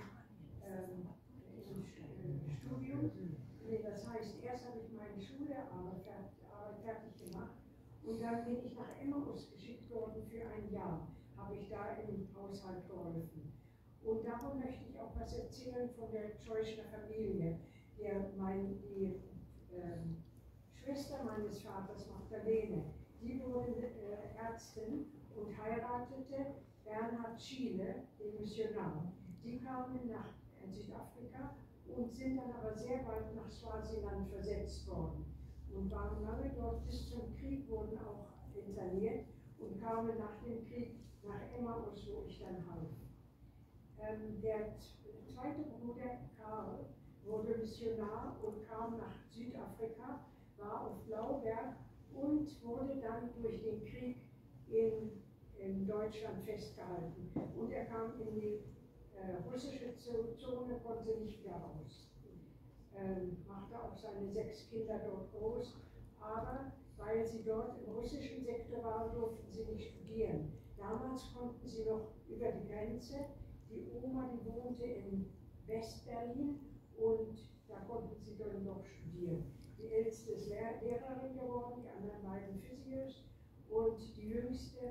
Studium. Nee, das heißt, erst habe ich meine Schularbeit fertig gemacht und dann bin ich nach Emmaus geschickt worden für ein Jahr. Habe ich da im Haushalt geholfen. Und darum möchte ich auch was erzählen von der Scheuschner Familie. Die Schwester meines Vaters, Magdalene, die wurde Ärztin und heiratete Bernhard Schiele, den Missionar. Die kamen nach Südafrika und sind dann aber sehr bald nach Swasiland versetzt worden und waren lange dort bis zum Krieg, wurden auch interniert und kamen nach dem Krieg nach Emmaus, wo ich dann half. Der zweite Bruder Karl wurde Missionar und kam nach Südafrika, war auf Blauberg und wurde dann durch den Krieg in Deutschland festgehalten. Und er kam in die russische Zone, konnte nicht mehr raus. Machte auch seine 6 Kinder dort groß, aber weil sie dort im russischen Sektor waren, durften sie nicht studieren. Damals konnten sie noch über die Grenze. Die Oma, die wohnte in Westberlin und da konnten sie dann noch studieren. Die älteste ist Lehrerin geworden, die anderen beiden Physios und die jüngste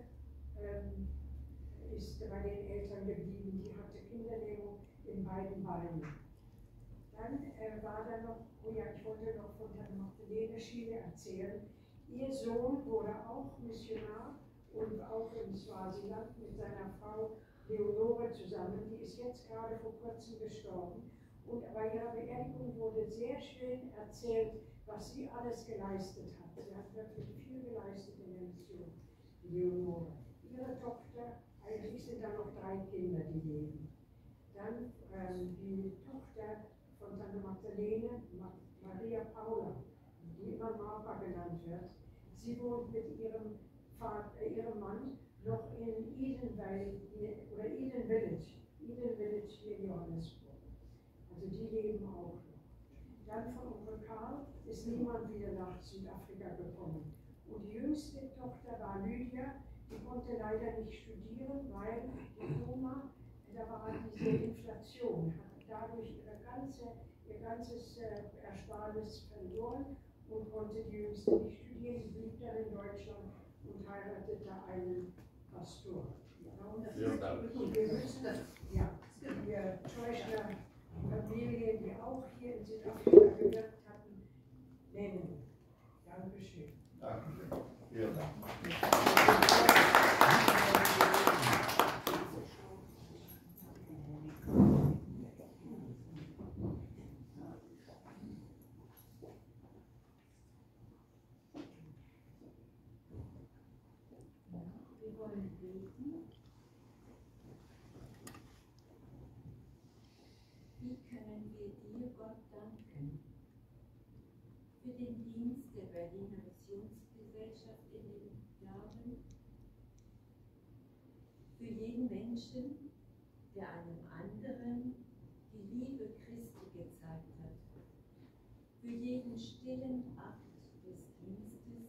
ist bei den Eltern geblieben. Die hatte Kinderlähmung in beiden Beinen. Dann war da noch, oh ja, ich wollte noch von Tante Magdalene Schiele erzählen. Ihr Sohn wurde auch Missionar und auch in Swasiland mit seiner Frau Leonore zusammen. Die ist jetzt gerade vor kurzem gestorben. Und bei ihrer Beerdigung wurde sehr schön erzählt, was sie alles geleistet hat. Sie hat wirklich viel geleistet in der Mission, die Leonore. Ihre Tochter, eigentlich sind da noch 3 Kinder, die leben. Dann die Tochter von Tante Magdalene, Maria Paula, die immer Marpa genannt wird. Sie wohnt mit ihrem Mann noch in Eden Valley, oder Eden Village hier in Johannesburg. Also die leben auch noch. Dann von Onkel Karl ist niemand wieder nach Südafrika gekommen. Und die jüngste Tochter war Lydia, die konnte leider nicht studieren, weil die Oma, da war diese Inflation, hat dadurch ihr ganzes Ersparnis verloren und konnte die jüngste nicht studieren. Sie blieb dann in Deutschland und heiratete einen Pastor. Und wir müssen das, ja, die Scheuchner Familie, die auch hier in Südafrika gewirkt hatten, nennen. Dankeschön. Dankeschön. Vielen Dank. Wir wollen beten. Wie können wir dir, Gott, danken für den Dienst der Berliner Missionsgesellschaft in den Jahren, für jeden Menschen, der einem anderen die Liebe Christi gezeigt hat, für jeden stillen Akt des Dienstes,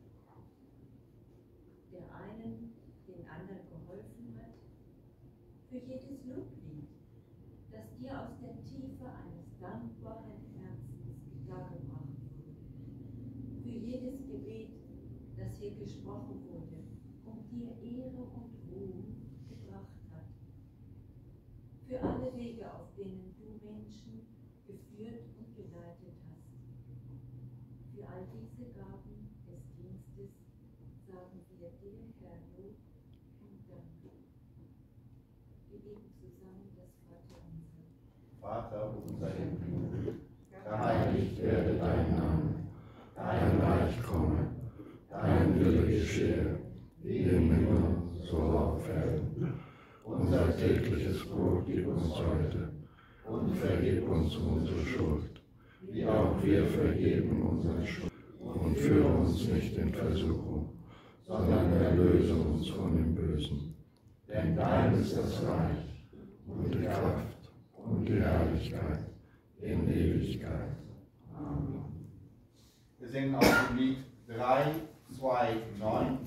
der einen den anderen geholfen hat, für jedes Loblied, das dir aus der Tiefe eines dankbaren Herzens dargebracht wurde, für jedes Gebet, das hier gesprochen wurde und dir Ehre und Ruhm gebracht hat, für alle Wege, auf denen du Menschen geführt und geleitet hast. Für all diese Gaben des Dienstes sagen wir dir, Herr, Lob und Dank. Wir beten zusammen das Vaterunser. Vater unser im Himmel, geheiligt werde dein Name, dein Reich komme, dein Wille geschehe, wie im Himmel, so auf Erden. Unser tägliches Brot gib uns heute und vergib uns unsere Schuld, wie auch wir vergeben unseren Schuld. Und führe uns nicht in Versuchung, sondern erlöse uns von dem Bösen. Denn dein ist das Reich und die Kraft und die Herrlichkeit in Ewigkeit. Amen. Wir singen auch im Lied 329,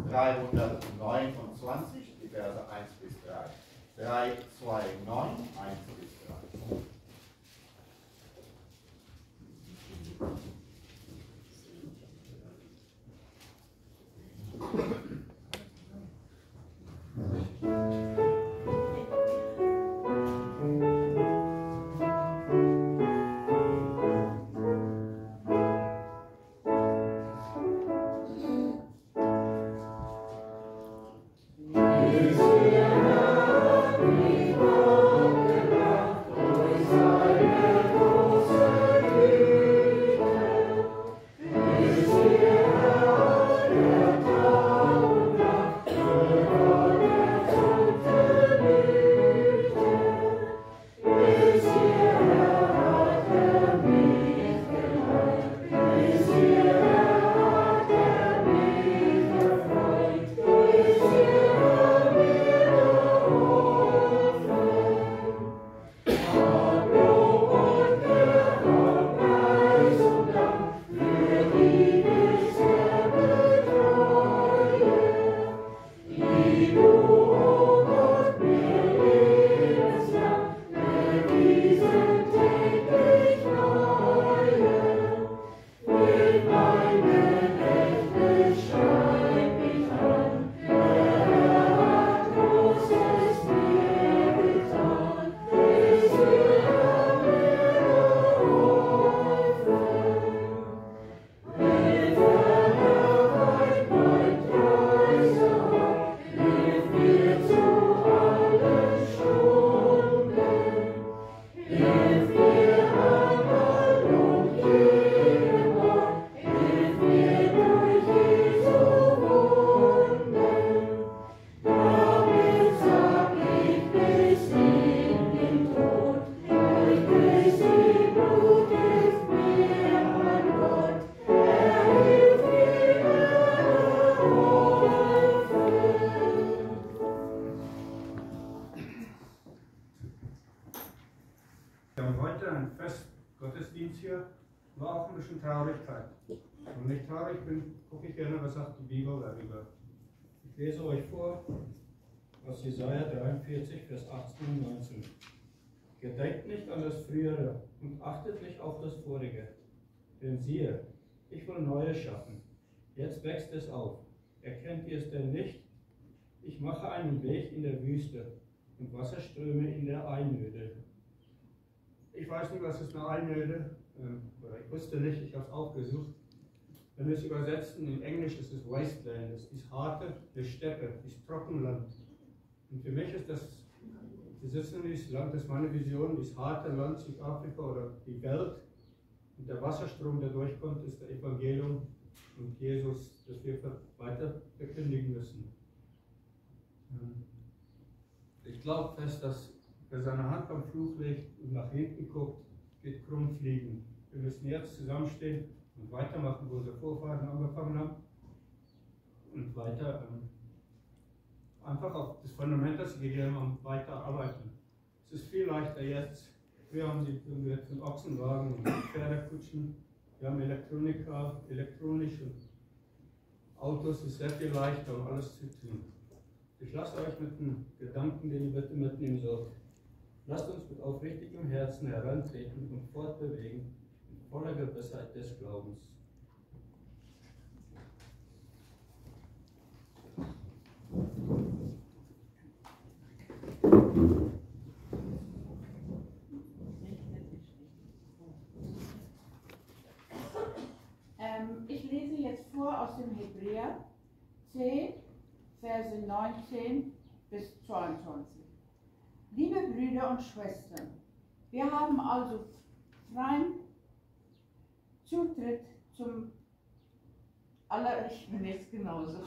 329, die Verse 1 bis 3. 329, 1 bis 3. Is Wir haben heute ein Festgottesdienst hier, war auch ein bisschen Traurigkeit. Und wenn ich traurig bin, gucke ich gerne, was sagt die Bibel darüber. Ich lese euch vor aus Jesaja 43, Vers 18 und 19. Gedenkt nicht an das Frühere und achtet nicht auf das Vorige. Denn siehe, ich will Neues schaffen. Jetzt wächst es auf. Erkennt ihr es denn nicht? Ich mache einen Weg in der Wüste und Wasserströme in der Einöde. Ich weiß nicht, was ist eine Einöde, oder ich wusste nicht, ich habe es aufgesucht. Wenn wir es übersetzen, in Englisch ist es Wasteland, es ist harte, die Steppe, das Trockenland. Und für mich ist das, wir sitzen in dieses Land, das ist meine Vision, dieses harte Land Südafrika oder die Welt. Und der Wasserstrom, der durchkommt, ist das Evangelium und Jesus, das wir weiter verkündigen müssen. Ich glaube fest, dass wer seine Hand am Fluch legt und nach hinten guckt, wird krumm fliegen. Wir müssen jetzt zusammenstehen und weitermachen, wo unsere Vorfahren angefangen haben. Und weiter einfach auf das Fundament, das wir gegeben haben, weiterarbeiten. Es ist viel leichter jetzt. Wir haben jetzt einen Ochsenwagen und Pferdekutschen. Wir haben Elektronika, elektronisch und Autos ist sehr viel leichter, um alles zu tun. Ich lasse euch mit einem Gedanken, den ihr bitte mitnehmen sollt. Lasst uns mit aufrichtigem Herzen herantreten und fortbewegen, in voller Gewissheit des Glaubens. Ich lese jetzt vor aus dem Hebräer 10, Verse 19 bis 22. Liebe Brüder und Schwestern, wir haben also freien Zutritt zum ich bin jetzt genauso.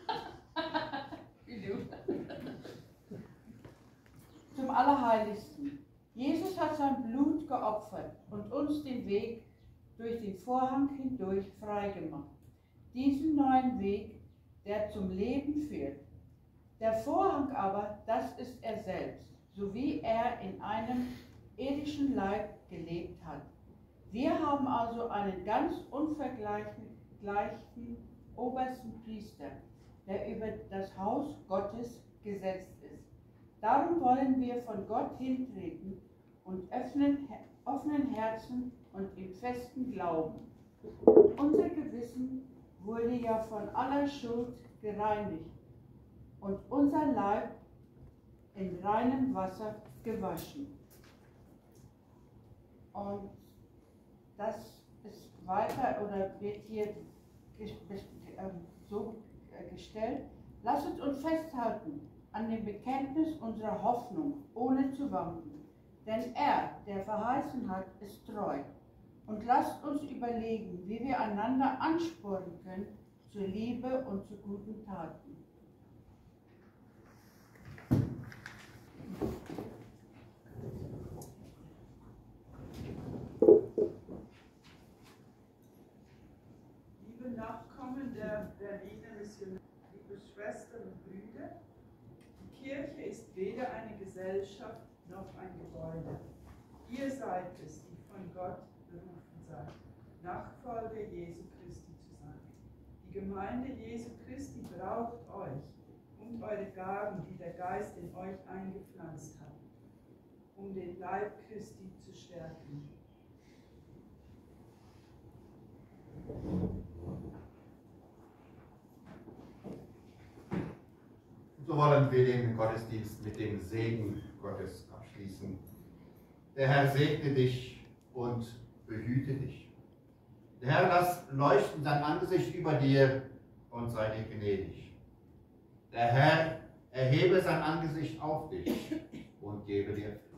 Zum Allerheiligsten. Jesus hat sein Blut geopfert und uns den Weg durch den Vorhang hindurch freigemacht. Diesen neuen Weg, der zum Leben führt. Der Vorhang aber, das ist er selbst, so wie er in einem irdischen Leib gelebt hat. Wir haben also einen ganz unvergleichlichen obersten Priester, der über das Haus Gottes gesetzt ist. Darum wollen wir von Gott hintreten und offenen Herzen und im festen Glauben. Unser Gewissen wurde ja von aller Schuld gereinigt und unser Leib in reinem Wasser gewaschen. Und das ist weiter oder wird hier so gestellt. Lasst uns festhalten an dem Bekenntnis unserer Hoffnung, ohne zu wanken. Denn er, der verheißen hat, ist treu. Und lasst uns überlegen, wie wir einander anspornen können zur Liebe und zu guten Taten. Liebe Nachkommen der Berliner Mission, liebe Schwestern und Brüder, die Kirche ist weder eine Gesellschaft noch ein Gebäude. Ihr seid es, die von Gott berufen seid, Nachfolger Jesu Christi zu sein. Die Gemeinde Jesu Christi braucht euch und eure Gaben, die der Geist in euch eingepflanzt hat, um den Leib Christi zu stärken. So wollen wir den Gottesdienst mit dem Segen Gottes abschließen. Der Herr segne dich und behüte dich. Der Herr lass leuchten sein Angesicht über dir und sei dir gnädig. Der Herr erhebe sein Angesicht auf dich und gebe dir Frieden.